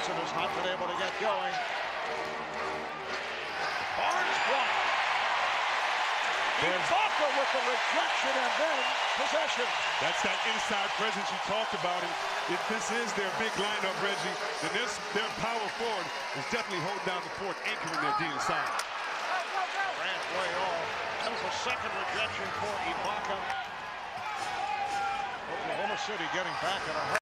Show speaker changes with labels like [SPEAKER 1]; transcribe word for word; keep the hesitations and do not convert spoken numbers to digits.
[SPEAKER 1] Johnson has not been able to get going. Barnes blocked. Ibaka with the rejection and then possession.
[SPEAKER 2] That's that inside presence you talked about. And if this is their big lineup, Reggie, then this, their power forward is definitely holding down the fort, anchoring their D inside.
[SPEAKER 1] Grant way off. That was the second rejection for Ibaka. Oklahoma City getting back in a hurry.